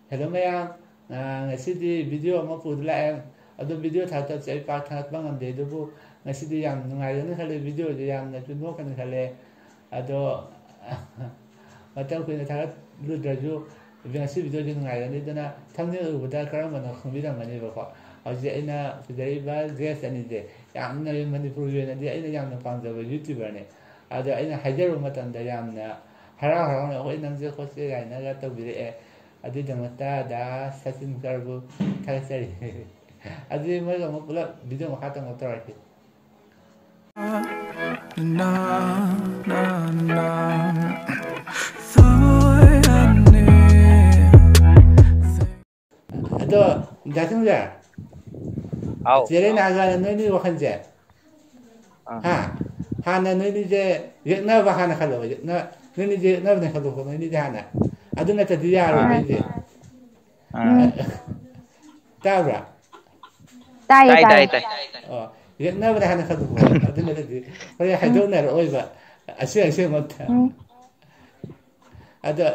Hello mayam, ngasi video ama pudla em, ado video thata cai pa thangat bang am de dubu ngasi yam nungai na khale video je yam na chuno kan khale ado matam ko na thagat lu draju ngasi video je nungai na dana thamne ubuda karam mana khumbi dang mani ba ko aje ina dei ba guest ani de yam na manipur ye na de ina yam na pang da youtuber ne ado ina hajaru matan da yam na hara hara na ko ina je ko se ga na ga to bi e ꯑꯗꯨꯒꯤꯗꯃꯛꯇ ꯗꯥ ꯁꯆꯤꯟ ꯒꯔꯕꯨ ꯊꯥꯒꯠꯆꯔꯤ ꯑꯗꯨꯗꯤ ꯃꯣꯏꯒ ꯑꯃꯨꯛ ꯄꯨꯂꯞ video ꯃꯈꯥ ꯇꯪ ꯇꯧꯔꯛꯀꯦ ꯑꯗꯣ ꯗꯥꯁꯤꯡꯖꯦ ꯆꯦꯔꯦꯅꯥꯒ ꯅꯣꯏꯅꯤ ꯋꯥꯈꯜꯁꯦ ꯍꯥꯟꯅ ꯅꯣꯏꯅꯤꯁꯦ ꯌꯦꯛꯅꯕ ꯍꯥꯟꯅ ꯈꯜꯂꯣꯕ ꯅꯣꯏꯅꯤꯁꯦ ꯌꯦꯛꯅꯕꯅꯦ ꯈꯜꯂꯣꯀꯣ ꯅꯣꯏꯅꯤꯁꯦ ꯍꯥꯟꯅ ಅದು ನತ್ತದಿ ಯಾರು ಇದೆ ತಾಬ್ರಾ ತಾಯಿ ತಾಯಿ ಯಜ್ಞವರ ಹನ ಕದು ಅದು ನತ್ತದಿ ಹೊರ ಹೈದೋನರ ಓಯ್ಬ ಅಸೆ ಅಸೆ ಮತ್ತ ಅದು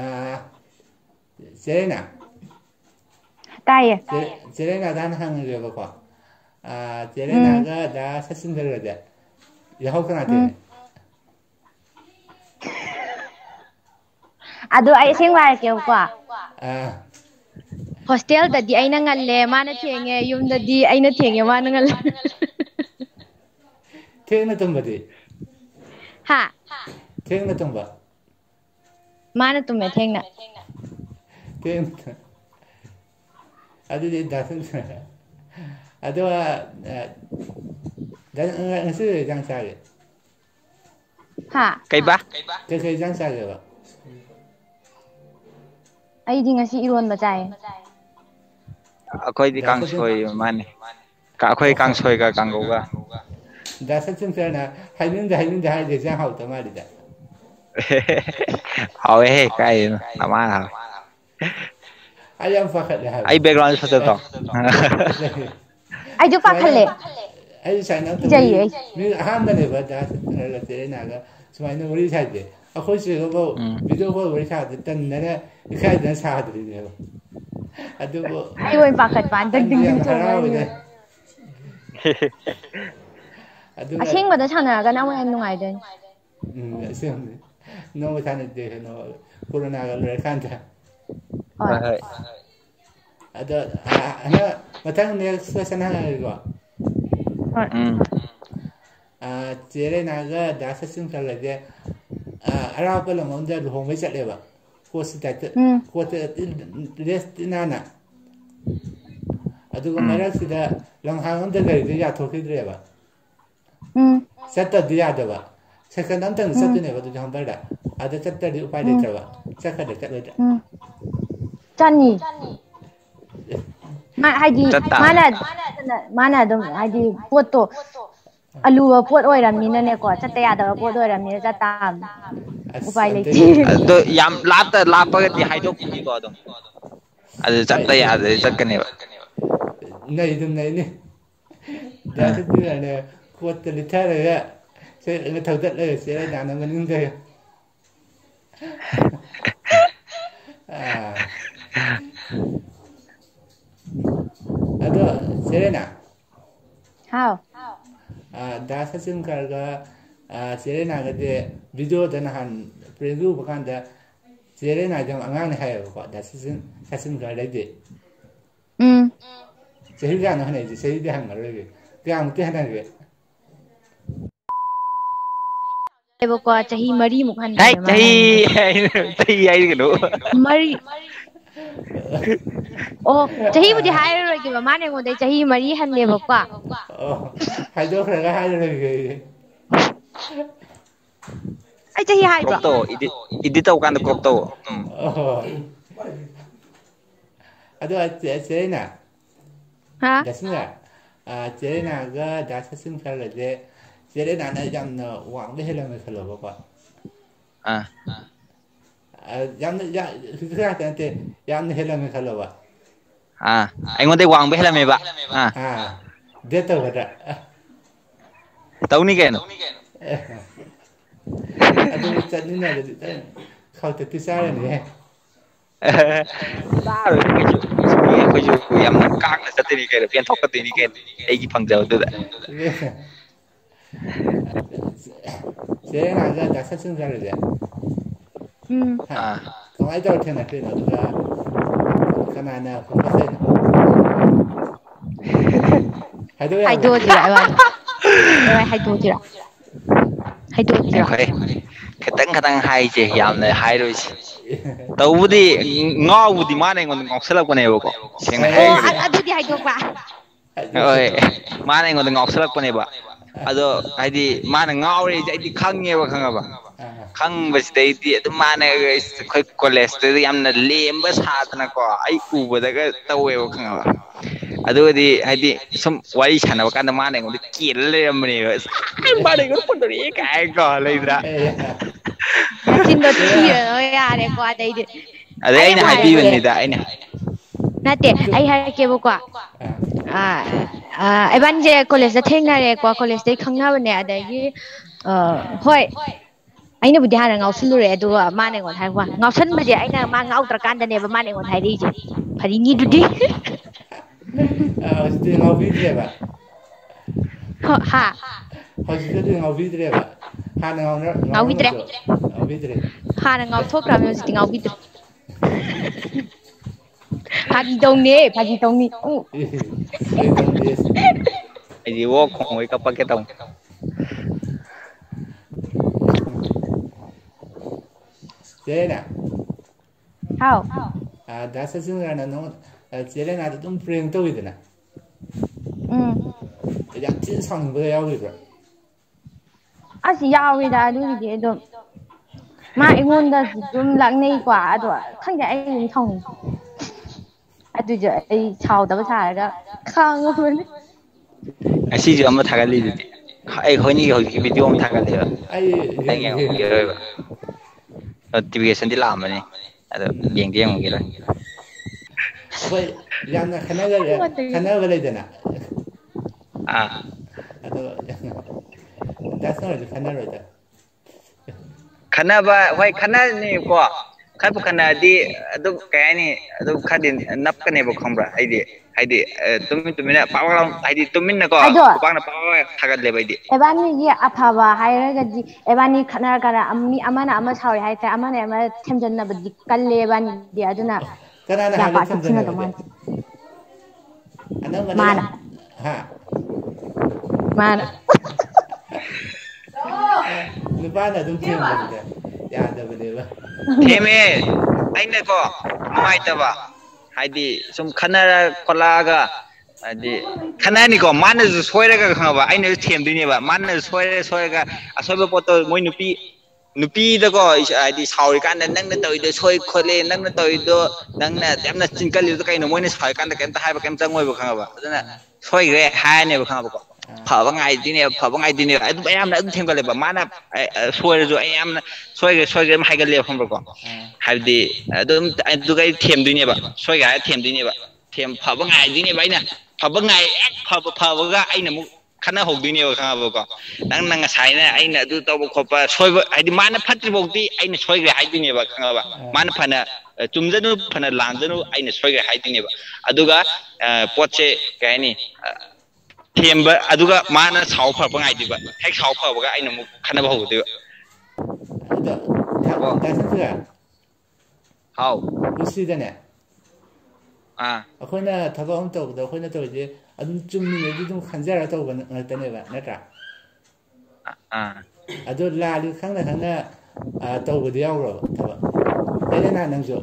ಸೇನಾ ತಾಯಿ ಸೇನಾ ದಾನ ಹಂಗೇಬಕೋ ಸೇನಾಗ ದಾ ಸಸಿಂದರದೆ ಯಹೋ ಕನಾತೆ ಅದು ಐ ಅಸೆꯡꯕ ꯍꯥꯏꯔꯛꯀꯦꯕꯀꯣ ꯍꯣꯁꯇꯦꯜꯗꯗꯤ ꯑꯩꯅ ꯉꯜꯂꯦ ꯃꯥꯅ ꯊꯦꯡꯉꯦ ꯌꯨꯝꯗꯗꯤ ꯑꯩꯅ ꯊꯦꯡꯉꯦ ꯃꯥꯅ ꯉꯜꯂꯦ ꯊꯦꯡꯅ ꯇꯨꯝꯕꯗꯤ ꯍꯥ ꯊꯦꯡꯅ ꯇꯨꯝꯕ ꯃꯥꯅ ꯇꯨꯝꯃꯦ ꯊꯦꯡꯅ ꯊꯦꯡꯅ ꯑꯗꯨꯗꯤ ꯗꯥꯁꯟ ꯑꯗꯣ ꯉꯁꯤ ꯏꯟꯖꯥꯡ ꯆꯥꯒꯦ ꯍꯥ ꯀꯩꯕꯥ ꯀꯩ ꯏꯟꯖꯥꯡ ꯆꯥꯒꯦꯕ ꯑꯩꯗꯤ ꯉꯁꯤ ꯏꯔꯣꯟꯕ ꯆꯥꯏꯌꯦ ꯑꯩꯈꯣꯏꯗꯤ ꯀꯥꯡꯁꯣꯏ ꯃꯥꯅꯤ ꯑꯩꯈꯣꯏ ꯀꯥꯡꯁꯣꯏꯒ ꯀꯥꯡꯒꯧꯒ ꯗꯥ ꯁꯆꯤꯟ ꯁꯔꯅ ꯍꯥꯏꯅꯤꯡꯗꯦ ꯍꯥꯏꯔꯗꯤ ꯏꯟꯖꯥꯡ ꯍꯥꯎꯇ ꯃꯥꯜꯂꯤꯗ ꯍꯥꯎꯋꯦꯍꯦ ꯀꯥꯏꯗꯩꯅꯣ ꯅꯃꯥꯅ ꯍꯥꯎꯋꯦ ꯑꯩ ꯌꯥꯝ ꯄꯥꯈꯠꯂꯦ ꯍꯥꯏꯕ ꯑꯩ ꯕꯦꯛꯒ꯭ꯔꯥꯎꯟꯁꯦ ꯐꯖꯗ꯭ꯔꯣ ꯑꯩꯁꯨ ꯄꯥꯈꯠꯂꯦ ꯑꯩ ꯁꯨꯃꯥꯏꯅ ꯑꯝꯇ ꯀꯤꯖꯩꯌꯦ ꯑꯩ ꯃꯤ ꯑꯍꯥꯟꯕꯅꯦꯕ ꯗꯥ ꯁꯆꯤꯟꯒ ꯆꯦꯔꯦꯅꯥꯒ ꯁꯨꯃꯥꯏꯅ ꯋꯥꯔꯤ ꯁꯥꯏꯁꯦ ꯑꯩꯈꯣꯏ ꯆꯦꯒꯐꯥꯎ ꯚꯤꯗꯤꯑꯣ ꯀꯣꯜ ꯋꯥꯔꯤ ꯁꯥꯕꯗ ꯇꯟꯗꯅ ꯏꯀꯥꯏꯗꯅ ꯁꯥꯗ꯭ꯔꯤꯅꯦꯕ ꯑꯗꯨꯕꯨ ꯑꯩ ꯑꯣꯏꯅ ꯄꯥꯈꯠꯄ ꯍꯟꯗꯛ ꯅꯪꯗꯤ ꯗꯤꯡ ꯗꯤꯡ ꯌꯥꯝ ꯆꯣꯡꯉꯅꯤ ꯍꯔꯥꯎꯋꯤꯅꯦ ꯑꯗꯨꯒ ꯑꯁꯦꯡꯕꯗ ꯁꯥꯟꯅꯔꯒꯅ ꯑꯃꯨꯛ ꯍꯦꯟꯅ ꯅꯨꯡꯉꯥꯏꯗꯣꯏꯅꯤ ꯑꯁꯦꯡꯕꯅꯤ ꯅꯣꯡꯃ ꯁꯥꯟꯅꯁꯦ ꯀꯩꯅꯣ ꯀꯣꯔꯣꯅꯥꯒ ꯂꯣꯏꯔꯀꯥꯟꯗ ꯍꯣꯏ ꯑꯗꯣ ꯍꯟꯗꯛ ꯃꯊꯪ ꯅꯦꯛꯁ ꯀ꯭ꯋꯦꯁꯟ ꯍꯪꯉꯒꯦꯀꯣ ꯍꯣꯏ ꯆꯦꯔꯦꯅꯥꯒ ꯗꯥ ꯁꯆꯤꯟ ꯈꯔꯂꯁꯦ ꯑꯔꯥꯞꯄ ꯂꯝ ꯑꯃꯗ ꯂꯨꯍꯣꯡꯕꯩ ꯆꯠꯂꯦꯕ ꯀꯣꯠꯁꯤ ꯇꯥꯏꯞꯇ ꯀꯣꯠꯇ ꯗ꯭ꯔꯦꯁ ꯅꯥꯟꯅ ꯑꯗꯨꯒ ꯃꯔꯛꯁꯤꯗ ꯂꯝꯍꯥꯡ ꯑꯝꯗ ꯒꯥꯔꯤꯗꯨ ꯌꯥꯊꯣꯛꯈꯤꯗ꯭ꯔꯦꯕ ꯆꯠꯇꯕꯗꯤ ꯌꯥꯗꯕ ꯁꯦꯀꯟ ꯑꯝꯇꯪ ꯆꯠꯇꯣꯏꯅꯦꯕ ꯑꯗꯨ ꯖꯝꯄꯔꯗ ꯑꯗ ꯆꯠꯇ꯭ꯔꯗꯤ ꯎꯄꯥꯏ ꯂꯩꯇ꯭ꯔꯕ ꯆꯠꯀꯗ꯭ꯔꯥ ꯆꯠꯂꯣꯏꯗ꯭ꯔꯥ ꯆꯠꯅꯤ ꯍꯥꯏꯗꯤ ꯆꯠꯇꯥ ꯃꯥꯅ ꯑꯗꯨꯝ ꯍꯥꯏꯗꯤ ꯄꯣꯠꯇꯣ ꯑꯂꯨꯕ ꯄꯣꯠ ꯑꯣꯏꯔꯝꯅꯤꯅꯅꯦꯀꯣ ꯆꯠꯇ ꯌꯥꯗꯕ ꯄꯣꯠ ꯑꯣꯏꯔꯝꯅꯤꯅ ꯆꯠꯇꯥꯕꯅꯤ ꯎꯄꯥꯏ ꯑꯁ ꯂꯩꯇꯦ ꯑꯗꯣ ꯌꯥꯝ ꯂꯥꯞꯄꯒꯗꯤ ꯍꯥꯏꯗꯣꯛꯈꯤꯅꯤꯀꯣ ꯑꯗꯨꯝ ꯑꯗꯨ ꯆꯠꯄ ꯌꯥꯗ꯭ꯔꯗꯤ ꯆꯠꯀꯅꯦꯕ ꯅꯩ ꯑꯗꯨꯝ ꯅꯩꯅꯤ ꯗꯥ ꯁꯆꯤꯟꯅꯅꯦ ꯀꯣꯠꯇ ꯂꯤꯠꯊꯔꯒ ꯊꯧꯗꯠꯂꯒ ꯆꯦꯔꯦꯅꯥꯅ ꯃꯅꯤꯡꯗ ꯑꯗꯣ ꯆꯦꯔꯦꯅꯥ ꯍꯥꯎ ꯗꯥ ꯁꯆꯤꯟ ꯒꯔꯒ ꯆꯦꯔꯦꯅꯥꯒꯗꯤ ꯚꯤꯗꯤꯑꯣꯗ ꯅꯍꯥꯟ ꯄ꯭ꯔꯤꯚ꯭ꯌꯨ ꯎꯕ ꯀꯥꯟꯗ ꯆꯦꯔꯦꯅꯥꯗꯤ ꯌꯥꯝ ꯑꯉꯥꯡꯅꯦ ꯍꯥꯏꯌꯦꯕꯀꯣ ꯗꯥ ꯁꯆꯤꯟ ꯒꯔꯗꯩꯗꯤ ꯆꯍꯤ ꯀꯌꯥꯅꯣ ꯍꯟꯅꯩꯁꯦ ꯆꯍꯤꯗꯤ ꯍꯪꯉꯔꯣꯏꯒꯦ ꯀꯌꯥꯃꯨꯛꯇꯤ ꯍꯟꯅꯒꯦ ꯕꯀꯣ ꯆꯍꯤ 3ꯃꯨꯛ ꯍꯥꯏ ꯍꯟꯕꯅꯦ ꯃꯥꯅ ꯆꯍꯤ ꯑꯩꯉꯣꯟꯗꯒꯤ ꯍꯥꯏꯒꯅꯨ 3 ꯑꯣ ꯆꯍꯤꯕꯨꯗꯤ ꯍꯥꯏꯔꯔꯣꯏꯒꯦꯕ ꯃꯥꯅ ꯑꯩꯉꯣꯟꯗꯩ ꯆꯍꯤ 3 ꯍꯜꯂꯦꯕꯀꯣ ꯍꯥꯏꯗꯣꯛꯈ꯭ꯔꯒ ꯍꯥꯏꯔꯔꯣꯏꯒꯦ ꯑꯩ ꯆꯍꯤ ꯀ꯭ꯔꯣꯞ ꯍꯥꯏꯕ꯭ꯔꯣ ꯇꯧ ꯏꯗꯤꯠ ꯇꯧꯀꯥꯟꯗ ꯀ꯭ꯔꯣꯞ ꯇꯧ ꯑꯗꯣ ꯆꯦꯔꯦꯅꯥ ꯍꯥ ꯗꯥꯁꯤꯟꯒ ꯆꯦꯔꯦꯅꯥꯒ ꯗꯥ ꯁꯆꯤꯟ ꯈꯔꯂꯁꯦ ꯆꯦꯔꯦꯅꯥꯅ ꯌꯥꯝꯅ ꯋꯥꯡꯕ ꯍꯦꯜꯂꯝꯃꯦ ꯈꯜꯂꯣꯕꯀꯣ ꯌꯥꯝꯅ ꯍꯧꯖꯤꯛ ꯈꯛꯇ ꯅꯠꯇꯦ ꯌꯥꯝꯅ ꯍꯦꯜꯂꯝꯃꯦ ꯈꯜꯂꯣꯕ ꯑꯩꯉꯣꯟꯗꯩ ꯋꯥꯡꯕ ꯍꯦꯜꯂꯝꯃꯦꯕ ꯗꯦꯠ ꯇꯧꯒꯗ꯭ꯔꯥ ꯇꯧꯅꯤ ꯀꯩꯅꯣ ꯑꯗꯨꯗꯤ ꯆꯠꯃꯤꯟꯅꯕꯗꯤ ꯈꯪꯇꯛꯇꯤ ꯆꯥꯔꯅꯤꯍꯦ ꯑꯩꯈꯣꯏꯁꯨ ꯌꯥꯝꯅ ꯀꯥꯡꯅ ꯆꯠꯇꯣꯏꯅꯤ ꯀꯩꯅꯣ ꯄꯦꯟꯊꯣꯛꯀꯗꯣꯏꯅꯤ ꯀꯩꯅꯣ ꯑꯩꯒꯤ ꯐꯪꯖꯕꯗꯨꯗ ꯆꯦ ꯉꯥꯏꯒ ꯗꯥꯛꯁꯟ ꯆꯠꯂꯨꯁꯦ ꯑꯥ ꯀꯃꯥꯏꯅ ꯇꯧꯔ ꯊꯦꯡꯅꯛꯇꯣꯏꯅꯣ ꯑꯗꯨꯒ ꯀꯅꯥꯅ ꯄ꯭ꯔꯣꯄꯣꯁ ꯇꯧꯔꯤꯅꯣ ꯍꯥꯏꯗꯣꯛ ꯌꯥꯕ꯭ꯔꯣ ꯍꯥꯏꯗꯣꯛꯑꯁꯤꯔ ꯏꯕꯥꯅꯤ ꯍꯥꯏꯗꯣꯛꯑꯁꯤꯔ ꯈꯣꯏ ꯈꯤꯇꯪ ꯈꯤꯇꯪ ꯍꯥꯏꯁꯦ ꯌꯥꯝꯅ ꯍꯥꯏꯔꯣꯏꯁꯤ ꯇꯧꯕꯗꯤ ꯉꯥꯎꯕꯨꯗꯤ ꯃꯥꯅ ꯑꯩꯉꯣꯟꯗ ꯉꯥꯎꯁꯜꯂꯛꯄꯅꯦꯕꯀꯣ ꯁꯦꯡꯅ ꯑꯣ ꯍꯥꯏꯔꯒꯗꯤ ꯑꯗꯨꯗꯤ ꯍꯥꯏꯗꯣꯛꯄ ꯍꯣꯏ ꯃꯥꯅ ꯑꯩꯉꯣꯟꯗ ꯉꯥꯎꯁꯜꯂꯛꯄꯅꯦꯕ ꯑꯗꯣ ꯍꯥꯏꯗꯤ ꯃꯥꯅ ꯉꯥꯎꯔꯦꯁꯦ ꯑꯩꯗꯤ ꯈꯪꯉꯦꯕ ꯈꯪꯉꯕ ꯈꯪꯕꯁꯤꯗꯩꯗꯤ ꯑꯗꯨꯝ ꯃꯥꯅ ꯑꯩꯈꯣꯏ ꯀꯣꯂꯦꯖꯇꯗꯤ ꯌꯥꯝꯅ ꯂꯦꯝꯕ ꯁꯥꯗꯅꯀꯣ ꯑꯩ ꯎꯕꯗꯒ ꯇꯧꯋꯦꯕ ꯈꯪꯉꯕ ꯑꯗꯨꯒꯗꯤ ꯍꯥꯏꯗꯤ ꯁꯨꯝ ꯋꯥꯔꯤ ꯁꯥꯟꯅꯕ ꯀꯥꯟꯗ ꯃꯥꯅ ꯑꯩꯉꯣꯟꯗ ꯀꯦꯜꯂ ꯂꯩꯔꯝꯕꯅꯦꯕ ꯃꯥꯅ ꯑꯩꯉꯣꯟꯗ ꯐꯣꯟ ꯇꯧꯔꯛꯑꯦ ꯀꯥꯏꯀꯣ ꯂꯩꯗ꯭ꯔꯥ ꯅꯆꯤꯟꯗꯣ ꯊꯤꯔꯅꯣ ꯌꯥꯔꯦꯀꯣ ꯑꯗꯩꯗꯤ ꯑꯗꯩ ꯑꯩ ꯑꯩꯅ ꯑꯃꯨꯛ ꯍꯥꯏꯔꯛꯀꯦ ꯍꯥꯏꯕꯤꯕꯅꯤꯗ ꯑꯩꯅ ꯅꯠꯇꯦ ꯑꯩ ꯍꯥꯏꯔꯛꯀꯦꯕꯀꯣ ꯏꯕꯥꯅꯤꯁꯦ ꯀꯣꯂꯦꯖꯇ ꯊꯦꯡꯅꯔꯦꯀꯣ ꯀꯣꯂꯦꯖꯇꯩ ꯈꯪꯅꯕꯅꯦ ꯑꯗꯒꯤ ꯍꯣꯏ ꯑꯩꯅꯕꯨꯗꯤ ꯍꯥꯟꯅ ꯉꯥꯎꯁꯤꯜꯂꯨꯔꯦ ꯑꯗꯨꯒ ꯃꯥꯅ ꯑꯩꯉꯣꯟꯗ ꯍꯥꯏꯕ ꯉꯥꯎꯁꯟꯕꯁꯦ ꯑꯩꯅ ꯃꯥ ꯉꯥꯎꯗ꯭ꯔꯀꯥꯟꯗꯅꯦꯕ ꯃꯥꯅ ꯑꯩꯉꯣꯟꯗ ꯍꯥꯏꯔꯛꯏꯁꯦ ꯐꯔꯤꯅꯤꯗꯨꯗꯤ ꯍꯧꯖꯤꯛꯇꯤ ꯉꯥꯎꯕꯤꯗ꯭ꯔꯦꯕ ꯍꯥ ꯍꯧꯖꯤꯛꯇꯗꯤ ꯉꯥꯎꯕꯤꯗ꯭ꯔꯦꯕ ꯍꯥꯟꯅ ꯉꯥꯎꯕꯤꯗ꯭ꯔꯦ ꯉꯥꯎꯔꯝꯕꯗꯣ ꯉꯥꯎꯕꯤꯗ꯭ꯔꯦ ꯍꯥꯟꯅ ꯉꯥꯎꯊꯣꯛꯈ꯭ꯔꯕꯅꯤ ꯍꯧꯖꯤꯛꯇꯤ ꯉꯥꯎꯕꯤꯗ꯭ꯔꯦ ꯐꯥꯒꯤ ꯇꯧꯅꯦ ꯐꯥꯒꯤ ꯇꯧꯅꯤ ꯑꯩꯗꯤ ꯑꯣ ꯈꯣꯡꯉꯣꯏ ꯀꯞꯄꯛꯀꯦ ꯇꯧꯅꯤ ꯆꯦꯅ ꯍꯥꯎ ꯗꯥ ꯁꯆꯤꯟꯗ꯭ꯔꯅ ꯅꯉꯣꯟ ꯆꯦ ꯂꯦꯅꯥꯗ ꯑꯗꯨꯝ ꯄ꯭ꯔꯦꯡ ꯇꯧꯋꯤꯗꯅ ꯌꯥꯝ ꯊꯤꯅ ꯁꯥꯎꯅꯤꯡꯕꯒ ꯌꯥꯎꯈꯤꯕ꯭ꯔꯥ ꯑꯁ ꯌꯥꯎꯋꯦꯗ ꯑꯗꯨꯒꯤꯗꯤ ꯑꯗꯨꯝ ꯃꯥ ꯑꯩꯉꯣꯟꯗꯁꯨ ꯑꯗꯨꯝ ꯂꯥꯛꯅꯩꯀꯣ ꯑꯗꯣ ꯈꯪꯗꯦ ꯑꯩ ꯑꯗꯨꯝ ꯁꯥꯎꯅꯤꯡꯉꯤ ꯑꯗꯨꯏꯁꯨ ꯑꯩ ꯁꯥꯎꯗꯕ ꯁꯥꯔꯒ ꯈꯥꯡꯉꯕꯅꯤ ꯉꯁꯤꯁꯨ ꯑꯃ ꯊꯥꯒꯠꯂꯤꯗꯨꯗꯤ ꯑꯩꯈꯣꯏꯅꯤꯒꯤ ꯍꯧꯖꯤꯛꯀꯤ ꯚꯤꯗꯤꯑꯣ ꯑꯃ ꯊꯥꯒꯠꯂꯦꯕ ꯑꯩ ꯅꯪ ꯌꯦꯡꯉꯝꯈꯤꯔꯣꯏꯕ ꯅꯣꯇꯤꯐꯤꯀꯦꯁꯟꯗꯤ ꯂꯥꯛꯑꯝꯕꯅꯤ ꯑꯗꯣ ꯌꯦꯡꯗꯤ ꯌꯦꯡꯉꯝꯈꯤꯔꯣꯏ ꯑꯩꯈꯣꯏ ꯌꯥꯝꯅ ꯈꯟꯅꯕ ꯂꯩꯗꯅ ꯑꯥ ꯑꯗꯣ ꯗꯥ ꯁꯔꯁꯨ ꯈꯟꯅꯔꯣꯏꯗ ꯈꯟꯅꯕ ꯍꯣꯏ ꯈꯟꯅꯅꯤꯀꯣ ꯈꯔꯕꯨ ꯈꯟꯅꯔꯗꯤ ꯑꯗꯨꯝ ꯀꯩ ꯍꯥꯏꯅꯤ ꯑꯗꯨꯝ ꯈꯔꯗꯤ ꯅꯞꯀꯅꯦꯕ ꯈꯪꯕ꯭ꯔꯥ ꯍꯥꯏꯗꯤ ꯇꯨꯃꯤꯟ ꯇꯨꯃꯤꯟꯅ ꯄꯥꯛ ꯍꯥꯏꯗꯤ ꯇꯨꯃꯤꯟꯅꯀꯣ ꯑꯗꯣ ꯈꯨꯄꯥꯛꯅ ꯄꯥꯛ ꯊꯥꯒꯠꯂꯦꯕ ꯑꯩꯗꯤ ꯑꯦꯕꯥꯅꯤꯒꯤ ꯑꯐꯕ ꯍꯥꯏꯔꯒꯗꯤ ꯑꯦꯕꯥꯅꯤ ꯈꯠꯅꯔꯀꯥꯟꯗ ꯃꯤ ꯑꯃꯅ ꯑꯃ ꯁꯥꯎꯔꯦ ꯍꯥꯏꯇꯥꯔꯦ ꯑꯃꯅ ꯑꯃ ꯊꯦꯝꯖꯤꯟꯅꯕꯗꯤ ꯀꯜꯂꯦ ꯑꯦꯕꯥꯅꯤꯗꯤ ꯑꯗꯨꯅ ꯀꯅꯥꯅ ꯌꯥꯝ ꯍꯥꯟꯂꯦ ꯄꯥꯛꯇꯤ ꯐꯨꯅꯗꯧ ꯊꯦꯝꯖꯟꯅꯕꯗꯤ ꯃꯥꯟꯗꯦ ꯑꯅꯝꯕꯅ ꯃꯥꯅ ꯍꯥ ꯃꯥꯅ ꯅꯨꯄꯥꯅ ꯑꯗꯨꯝ ꯊꯦꯝꯕꯅꯤꯗ ꯌꯥꯗꯕꯅꯦꯕ ꯊꯦꯝꯃꯦ ꯑꯩꯅꯀꯣ ꯅꯨꯡꯉꯥꯏꯇꯕ ꯍꯥꯏꯗꯤ ꯁꯨꯝ ꯈꯟꯅꯔ ꯈꯣꯠꯂꯛꯑꯒ ꯍꯥꯏꯗꯤ ꯈꯟꯅꯔꯅꯤꯀꯣ ꯃꯥꯅꯁꯨ ꯁꯣꯏꯔꯒ ꯈꯪꯉꯕ ꯑꯩꯅꯁꯨ ꯊꯦꯝꯗꯣꯏꯅꯦꯕ ꯃꯥꯅꯁꯨ ꯁꯣꯏꯔꯒ ꯑꯁꯣꯏꯕ ꯄꯣꯠꯇꯣ ꯃꯣꯏ ꯅꯨꯄꯤꯗꯀꯣ ꯍꯥꯏꯗꯤ ꯁꯥꯎꯔꯤꯀꯥꯟꯗ ꯅꯪꯅ ꯇꯧꯔꯤꯗꯣ ꯁꯣꯏ ꯈꯣꯠꯂꯦ ꯅꯪꯅ ꯇꯧꯔꯤꯗꯣ ꯅꯪꯅ ꯌꯥꯝꯅ ꯆꯤꯟꯀꯜꯂꯤꯗꯣ ꯀꯩꯅꯣ ꯃꯣꯏꯅ ꯁꯥꯎꯔꯤꯀꯥꯟꯗ ꯀꯩꯝꯇ ꯍꯥꯏꯕ ꯀꯩꯝ ꯆꯪꯉꯣꯏꯕ ꯈꯪꯉꯕ ꯑꯗꯨꯅ ꯁꯣꯏꯈ꯭ꯔꯦ ꯍꯥꯏꯔꯅꯦꯕ ꯈꯪꯉꯕꯀꯣ ꯐꯕ ꯉꯥꯏꯗꯣꯏꯅꯦꯕ ꯑꯗꯨꯝ ꯑꯌꯥꯝꯅ ꯑꯗꯨꯝ ꯊꯦꯝꯒꯠꯂꯦꯕ ꯃꯥꯅ ꯁꯣꯏꯔꯁꯨ ꯑꯩ ꯌꯥꯝꯅ ꯁꯣꯏꯈ꯭ꯔꯦ ꯑꯗꯨꯝ ꯍꯥꯏꯒꯠꯂꯦꯕ ꯈꯪꯕ꯭ꯔꯀꯣ ꯍꯥꯏꯕꯗꯤ ꯑꯗꯨꯝ ꯑꯗꯨꯒ ꯑꯩ ꯊꯦꯝꯗꯣꯏꯅꯦꯕ ꯁꯣꯏꯒ꯭ꯔꯦ ꯍꯥꯏꯔ ꯊꯦꯝꯗꯣꯏꯅꯦꯕ ꯐꯕ ꯉꯥꯏꯗꯣꯏꯅꯦꯕ ꯑꯩꯅ ꯐꯕ ꯉꯥꯏ ꯍꯦꯛ ꯐꯕꯒ ꯑꯩꯅ ꯑꯃꯨꯛ ꯈꯟꯅꯍꯧꯗꯣꯏꯅꯦꯕ ꯈꯪꯉꯕꯀꯣ ꯅꯪꯅ ꯉꯁꯥꯏꯅ ꯑꯩꯅ ꯑꯗꯨ ꯇꯧꯕ ꯈꯣꯠꯄ ꯁꯣꯏꯕ ꯍꯥꯏꯗꯤ ꯃꯥꯅ ꯐꯠꯇ꯭ꯔꯤꯐꯥꯎꯗꯤ ꯑꯩꯅ ꯁꯣꯏꯈ꯭ꯔꯦ ꯍꯥꯏꯗꯣꯏꯅꯦꯕ ꯈꯪꯉꯕ ꯃꯥꯅ ꯐꯅ ꯆꯨꯝꯖꯅꯨ ꯐꯅ ꯂꯥꯟꯖꯅꯨ ꯑꯩꯅ ꯁꯣꯏꯈ꯭ꯔꯦ ꯍꯥꯏꯗꯣꯏꯅꯦꯕ ꯑꯗꯨꯒ ꯄꯣꯠꯁꯦ ꯀꯩ ꯍꯥꯏꯅꯤ ꯊꯦꯝꯕ ꯑꯗꯨꯒ ꯃꯥꯅ ꯁꯥꯎ ꯐꯔꯛꯄ ꯉꯥꯏꯗꯣꯏꯕ ꯍꯦꯛ ꯁꯥꯎ ꯐꯕꯒ ꯑꯩꯅ ꯑꯃꯨꯛ ꯈꯟꯅꯕ ꯍꯧꯒꯗꯣꯏꯕ ꯑꯗꯣ ꯗꯥ ꯁꯟꯇ꯭ꯔꯤꯒ ꯍꯥꯎ ꯄꯨꯟꯁꯤꯗꯅꯦ ꯑꯥ ꯑꯩꯈꯣꯏꯅ ꯊꯕꯛ ꯑꯃ ꯇꯧꯕꯗ ꯑꯩꯈꯣꯏꯅ ꯇꯧꯔꯤꯁꯦ ꯑꯗꯨꯝ ꯆꯨꯝꯃꯤꯉꯩꯗꯤ ꯑꯗꯨꯝ ꯈꯟꯖꯔꯒ ꯇꯧꯕ ꯉꯥꯛꯇꯅꯦꯕ ꯅꯠꯇ꯭ꯔꯥ ꯑꯥ ꯑꯗꯣ ꯂꯥꯜꯂꯤ ꯈꯪꯅ ꯇꯧꯕꯗꯤ ꯌꯥꯎꯈ꯭ꯔꯕ ꯊꯕꯛ ꯆꯦ ꯂꯦꯅꯥ ꯅꯪꯁꯨ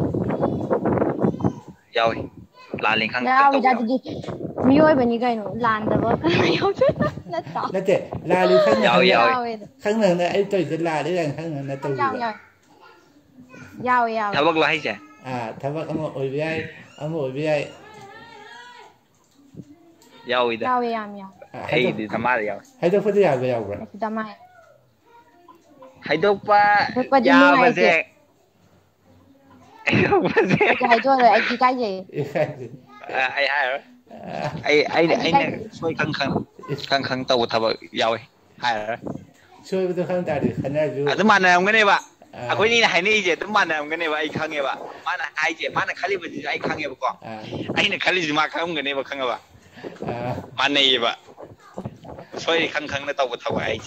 ꯌꯥꯎꯏ ꯂꯥꯜꯂꯤ ꯈꯪ ꯌꯥꯎꯋꯤꯗ ꯇꯧꯕ ꯌꯥꯎꯏ ꯑꯗꯨꯗꯤ ꯃꯤꯑꯣꯏꯕꯅꯤ ꯀꯩꯅꯣ ꯂꯥꯟꯗꯕ ꯅꯠꯇ꯭ꯔꯣ ꯅꯠꯇꯦ ꯂꯥꯜꯂꯤ ꯈꯪꯅ ꯌꯥꯎꯏ ꯌꯥꯎꯏ ꯌꯥꯎꯋꯦꯗ ꯑꯩ ꯇꯧꯔꯤꯁꯦ ꯂꯥꯜꯂꯤ ꯀꯥꯏꯅ ꯈꯪꯅ ꯌꯥꯎꯋꯦ ꯇꯧꯕꯤꯕ ꯌꯥꯎꯋꯦ ꯌꯥꯎꯋꯦ ꯊꯕꯛꯂꯣ ꯍꯥꯏꯁꯦ ꯊꯕꯛ ꯑꯃ ꯑꯣꯏꯕ ꯌꯥꯏ ꯑꯃ ꯑꯣꯏꯕ ꯌꯥꯏ ꯌꯥꯎꯏꯗ ꯌꯥꯎꯋꯦ ꯌꯥꯝ ꯌꯥꯎꯋꯦ ꯑꯩꯒꯤꯗꯤ ꯗꯃꯥꯗ ꯌꯥꯎꯏ ꯍꯥꯏꯗꯣꯛꯄꯗꯤ ꯌꯥꯕ ꯌꯥꯎꯕ꯭ꯔꯥ ꯑꯩꯁꯨ ꯗꯃꯥꯏ ꯍꯥꯏꯗꯣꯛꯄ ꯍꯥꯏꯗꯣꯛꯄꯗꯤ ꯅꯨꯡꯉꯥꯏꯇꯦ ꯌꯥꯕꯁꯦ ꯍꯥꯏꯗꯣꯛꯄꯁꯦ ꯑꯩꯗꯤ ꯍꯥꯏꯗꯣꯛꯑꯔꯣꯏ ꯑꯩꯗꯤ ꯏꯀꯥꯏꯖꯩꯌꯦ ꯑꯩ ꯍꯥꯏꯔꯣꯏ ꯑꯩꯗꯤ ꯑꯩꯅ ꯏꯀꯥꯏꯖꯩꯌꯦ ꯁꯣꯏ ꯈꯪ ꯇꯧꯕ ꯊꯕꯛ ꯌꯥꯎꯏ ꯍꯥꯏꯔꯔꯣꯏ ꯁꯣꯏꯕꯗꯣ ꯈꯪ ꯇꯥꯔꯗꯤ ꯈꯟꯅꯔꯁꯨ ꯑꯗꯨ ꯃꯥꯟꯅꯔꯝꯒꯅꯦꯕ ꯑꯩꯈꯣꯏꯅꯤꯅ ꯍꯥꯏꯅꯩꯁꯦ ꯑꯗꯨꯝ ꯃꯥꯟꯅꯔꯝꯒꯅꯦꯕ ꯑꯩ ꯈꯪꯉꯦꯕ ꯃꯥꯅ ꯍꯥꯏꯁꯦ ꯃꯥꯅ ꯈꯜꯂꯤꯕꯁꯤꯁꯨ ꯑꯩ ꯈꯪꯉꯦꯕꯀꯣ ꯑꯩꯅ ꯈꯜꯂꯤꯁꯨ ꯃꯥ ꯈꯪꯉꯝꯒꯅꯦꯕ ꯈꯪꯉꯕ ꯃꯥꯟꯅꯩꯌꯦꯕ ꯁꯣꯏ ꯈꯪꯅ ꯇꯧꯕ ꯊꯕꯛ ꯍꯥꯏꯁꯦ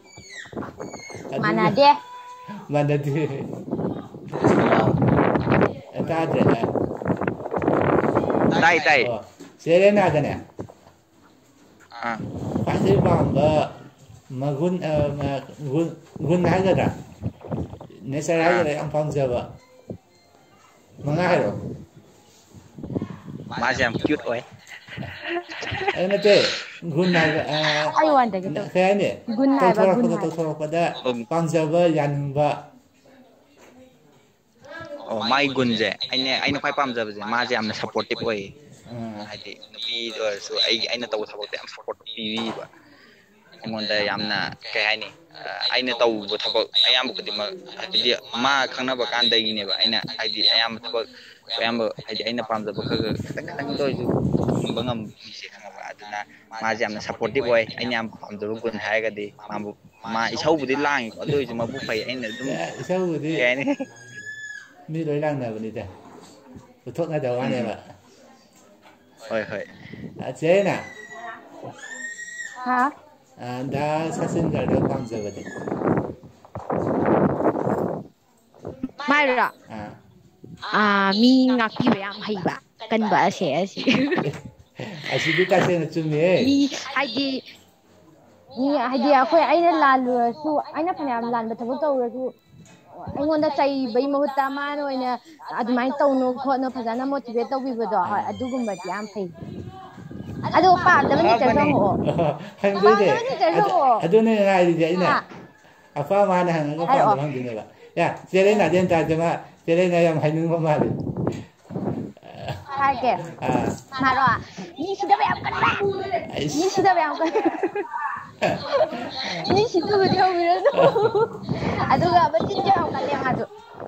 ꯃꯥꯟꯅꯗꯦ ꯃꯥꯟꯅꯗꯦ ꯇꯥꯗ꯭ꯔꯦ ꯇꯥꯏ ꯇꯥꯏ ꯁꯦꯔꯦꯅꯥꯗꯅꯦ ꯈ꯭ꯋꯥꯏꯗꯒꯤ ꯄꯥꯝꯕ ꯒꯨꯟ ꯍꯥꯏꯒꯗ꯭ꯔꯥ ꯅꯦꯆꯔ ꯍꯥꯏꯒꯗ꯭ꯔꯥ ꯌꯥꯝ ꯄꯥꯝꯖꯕ ꯃꯉꯥ ꯍꯥꯏꯔꯣ ꯃꯥꯁꯦ ꯌꯥꯝ ꯀ꯭ꯌꯨꯠ ꯑꯣꯏ ꯑꯗꯨ ꯅꯠꯇꯦ ꯒꯨꯟ ꯍꯥꯏꯕ ꯑꯩ ꯋꯥꯟꯗꯒꯤ ꯇꯧ ꯀꯩ ꯍꯥꯏꯅꯤ ꯒꯨꯟ ꯍꯥꯏꯕ ꯒꯨꯟ ꯍꯥꯏꯕ ꯇꯧꯊꯣꯔꯛꯄꯗ ꯄꯥꯝꯖꯕ ꯌꯥꯅꯤꯡꯕ ꯑꯣ ꯃꯥꯏ ꯒꯨꯟꯁꯦ ꯑꯩꯅ ꯈ꯭ꯋꯥꯏ ꯄꯥꯝꯖꯕꯁꯦ ꯃꯥꯁꯦ ꯌꯥꯝꯅ ꯁꯞꯄꯣꯔꯇꯤꯞ ꯑꯣꯏꯌꯦ ꯍꯥꯏꯗꯤ ꯅꯨꯄꯤꯗ ꯑꯣꯏꯔꯁꯨ ꯑꯩꯅ ꯇꯧꯕ ꯊꯕꯛꯇ ꯌꯥꯝ ꯁꯞꯄꯣꯔꯠ ꯄꯤꯕꯤꯕ ꯑꯩꯉꯣꯟꯗ ꯌꯥꯝꯅ ꯀꯩ ꯍꯥꯏꯅꯤ ꯑꯩꯅ ꯇꯧꯕ ꯊꯕꯛ ꯑꯌꯥꯝꯕ ꯈꯨꯗꯤꯡꯃꯛ ꯍꯥꯏꯗꯤ ꯃꯥ ꯈꯪꯅꯕ ꯀꯥꯟꯗꯒꯤꯅꯦꯕ ꯑꯩꯅ ꯍꯥꯏꯗꯤ ꯑꯌꯥꯝꯕ ꯊꯕꯛ ꯑꯌꯥꯝꯕ ꯍꯥꯏꯗꯤ ꯑꯩꯅ ꯄꯥꯝꯖꯕ ꯈꯤꯇꯪꯗ ꯑꯣꯏꯔꯁꯨ ꯐꯪꯕ ꯉꯝꯃꯤꯁꯦ ꯈꯪꯉꯕ ꯑꯗꯨꯅ ꯃꯥꯁꯦ ꯌꯥꯝꯅ ꯁꯞꯄꯣꯔꯇꯤꯞ ꯑꯣꯏ ꯑꯩꯅ ꯌꯥꯝ ꯄꯥꯝꯖꯕ ꯒꯨꯟ ꯍꯥꯏꯔꯒꯗꯤ ꯃꯥ ꯏꯁꯧꯕꯨꯗꯤ ꯂꯥꯡꯉꯤꯀꯣ ꯑꯗꯨ ꯑꯣꯏꯔꯁꯨ ꯃꯕꯨꯛ ꯐꯩ ꯑꯩꯅ ꯑꯗꯨꯝ ꯏꯁꯧꯕꯨꯗꯤ ꯀꯩ ꯍꯥꯏꯅꯤ ꯃꯤ ꯂꯣꯏ ꯂꯥꯡꯅꯕꯅꯤꯗ ꯎꯊꯣꯛꯅꯗꯕ ꯋꯥꯅꯦꯕ ꯍꯣꯏ ꯍꯣꯏ ꯆꯦꯔꯤꯅꯥ ꯍꯥ ꯗꯥ ꯁꯆꯤꯟꯗ꯭ꯔꯗ ꯄꯥꯝꯖꯕꯗꯤ ꯃꯥꯏꯔꯣ ꯃꯤ ꯉꯥꯛꯄꯤꯕ ꯌꯥꯝ ꯍꯩꯕ ꯀꯟꯕ ꯑꯁꯤ ꯑꯁꯤꯗꯤ ꯇꯁꯦꯡꯅ ꯆꯨꯝꯃꯤꯍꯦ ꯃꯤ ꯍꯥꯏꯗꯤ ꯑꯩꯈꯣꯏ ꯑꯩꯅ ꯂꯥꯜꯂꯨꯔꯁꯨ ꯑꯩꯅ ꯐꯅꯌꯥꯝ ꯂꯥꯟꯕ ꯊꯕꯛ ꯇꯧꯔꯁꯨ ꯑꯩꯉꯣꯟꯗ ꯆꯩꯕꯩ ꯃꯍꯨꯠꯇ ꯃꯥꯅ ꯑꯣꯏꯅ ꯑꯗꯨꯃꯥꯏꯅ ꯇꯧꯅꯣ ꯈꯣꯠꯅꯣ ꯐꯖꯅ ꯃꯣꯇꯤꯚꯦꯠ ꯇꯧꯕꯤꯕꯗꯣ ꯍꯣꯏ ꯑꯗꯨꯒꯨꯝꯕꯗꯤ ꯌꯥꯝ ꯐꯩ ꯑꯗꯣ ꯄꯥꯝꯗꯕ ꯅꯦꯆꯔꯁꯨ ꯍꯪꯉꯛꯑꯣ ꯍꯪꯗꯣꯏꯅꯦ ꯄꯥꯝꯗꯕ ꯅꯦꯆꯔꯁꯨ ꯍꯪꯉꯛꯑꯣ ꯑꯗꯨꯅꯦ ꯉꯥꯏꯔꯤꯁꯦ ꯑꯩꯅ ꯍꯥ ꯑꯄꯥꯝꯕ ꯍꯥꯟꯅ ꯍꯪꯉꯒ ꯍꯥꯏꯔꯛꯑꯣ ꯄꯥꯝꯗꯕ ꯍꯪꯗꯣꯏꯅꯦꯕ ꯆꯦꯔꯤꯅꯥꯗꯤ ꯇꯥꯔꯗꯤ ꯃꯥ ꯆꯦꯔꯤꯅꯥ ꯌꯥꯝ ꯍꯥꯏꯅꯤꯡꯕ ꯃꯥꯜꯂꯤ ꯍꯥꯏꯒꯦ ꯃꯥꯔꯣ ꯃꯤ ꯁꯤꯗꯕ ꯌꯥꯝ ꯀꯟꯕ ꯃꯤ ꯁꯤꯗꯕ ꯌꯥꯝ ꯀꯟꯕ ꯃꯤ ꯁꯤꯗꯕꯗꯤ ꯍꯧꯕꯤꯔꯅꯨ ꯑꯗꯨꯒ ꯃꯆꯤꯟꯁꯨ ꯌꯥꯝ ꯀꯜꯂꯦ ꯃꯥꯁꯨ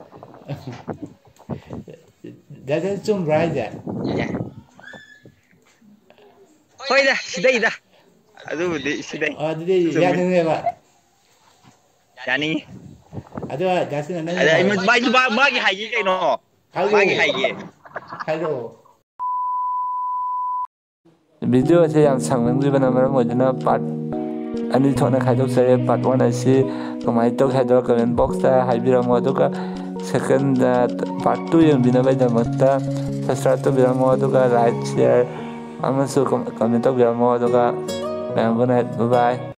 ꯗꯥ ꯆꯨꯝꯕ꯭ꯔꯥ ꯍꯥꯏꯁꯦ ꯍꯣꯏꯗ ꯁꯤꯗꯩꯗ ꯑꯗꯨꯕꯨꯗꯤ ꯁꯤꯗꯩ ꯑꯗꯨꯗꯤ ꯆꯨꯝꯃꯤ ꯌꯥꯅꯤꯡꯉꯦꯕ ꯌꯥꯅꯤꯡꯉꯤ ꯑꯗꯣ ꯗꯥꯁꯤꯅ ꯅꯪꯅ ꯑꯗ ꯃꯥꯒꯤ ꯍꯥꯏꯒꯦ ꯀꯩꯅꯣ ꯃꯥꯒꯤ ꯍꯥꯏꯒꯦ ꯍꯥꯏꯔꯛꯑꯣ ꯚꯤꯗꯤꯑꯣꯁꯦ ꯌꯥꯝ ꯁꯥꯡꯃꯟꯈꯤꯕꯅ ꯃꯔꯝ ꯑꯣꯏꯗꯨꯅ ꯄꯥꯔꯠ ꯑꯅꯤ ꯊꯣꯛꯅ ꯈꯥꯏꯗꯣꯛꯆꯔꯦ ꯄꯥꯔꯠ 1 ꯑꯁꯤ ꯀꯃꯥꯏꯅ ꯇꯧꯒꯦ ꯍꯥꯏꯗꯣ ꯀꯃꯦꯟ ꯕꯣꯛꯁꯇ ꯍꯥꯏꯕꯤꯔꯝꯃꯣ ꯑꯗꯨꯒ ꯁꯦꯀꯦꯟꯗ ꯄꯥꯔꯠ 2 ꯌꯦꯡꯕꯤꯅꯕꯒꯤꯗꯃꯛꯇ ꯁꯕꯁꯀ꯭ꯔꯥꯏꯕ ꯇꯧꯕꯤꯔꯝꯃꯣ ꯑꯗꯨꯒ ꯂꯥꯏꯛ ꯁꯤꯌꯔ ꯑꯃꯁꯨꯡ ꯀꯃꯦꯟ ꯇꯧꯕꯤꯔꯝꯃꯣ ꯑꯗꯨꯒ ꯃꯌꯥꯝ ꯒꯨꯗ ꯅꯥꯏꯠ ꯕꯥꯏ ꯕꯥꯏ